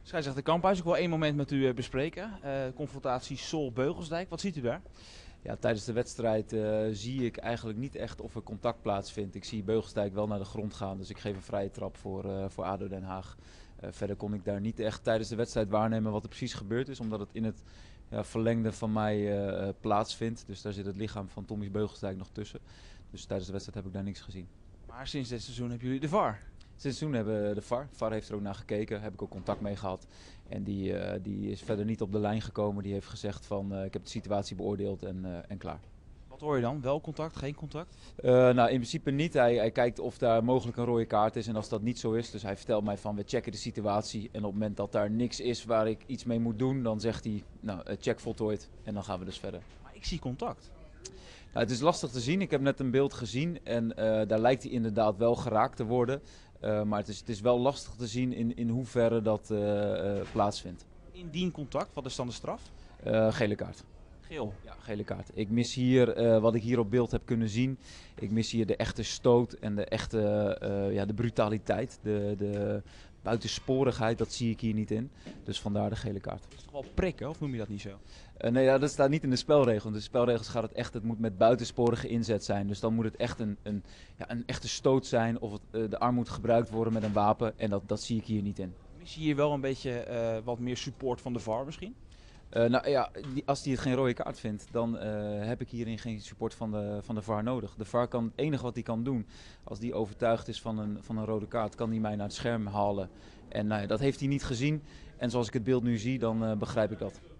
Scheidsrechter Kamphuis, ik wil één moment met u bespreken. Confrontatie Sol-Beugelsdijk, wat ziet u daar? Ja, tijdens de wedstrijd zie ik eigenlijk niet echt of er contact plaatsvindt. Ik zie Beugelsdijk wel naar de grond gaan, dus ik geef een vrije trap voor ADO Den Haag. Verder kon ik daar niet echt tijdens de wedstrijd waarnemen wat er precies gebeurd is, omdat het in het verlengde van mij plaatsvindt. Dus daar zit het lichaam van Tommy Beugelsdijk nog tussen. Dus tijdens de wedstrijd heb ik daar niks gezien. Maar sinds dit seizoen hebben jullie de VAR. Sinds toen hebben we de VAR. VAR heeft er ook naar gekeken, heb ik ook contact mee gehad. En die is verder niet op de lijn gekomen. Die heeft gezegd van ik heb de situatie beoordeeld en klaar. Wat hoor je dan? Wel contact, geen contact? Nou, in principe niet. Hij kijkt of daar mogelijk een rode kaart is. En als dat niet zo is, dus hij vertelt mij van we checken de situatie. En op het moment dat daar niks is waar ik iets mee moet doen, dan zegt hij nou, check voltooid. En dan gaan we dus verder. Maar ik zie contact. Nou, het is lastig te zien. Ik heb net een beeld gezien en daar lijkt hij inderdaad wel geraakt te worden. Maar het is wel lastig te zien in hoeverre dat plaatsvindt. Indien contact, wat is dan de straf? Gele kaart. Geel. Ja, gele kaart. Ik mis hier, wat ik hier op beeld heb kunnen zien, ik mis hier de echte stoot en de echte de brutaliteit. De buitensporigheid, dat zie ik hier niet in. Dus vandaar de gele kaart. Dat is toch wel prikken, of noem je dat niet zo? Nee, ja, dat staat niet in de spelregels. In de spelregels gaat het echt, het moet met buitensporige inzet zijn. Dus dan moet het echt een echte stoot zijn of de arm moet gebruikt worden met een wapen. En dat zie ik hier niet in. Mis je hier wel een beetje wat meer support van de VAR misschien? Nou ja, als hij het geen rode kaart vindt, dan heb ik hierin geen support van de VAR nodig. De VAR kan het enige wat hij kan doen, als die overtuigd is van een rode kaart, kan hij mij naar het scherm halen. En nou ja, dat heeft hij niet gezien. En zoals ik het beeld nu zie, dan begrijp ik dat.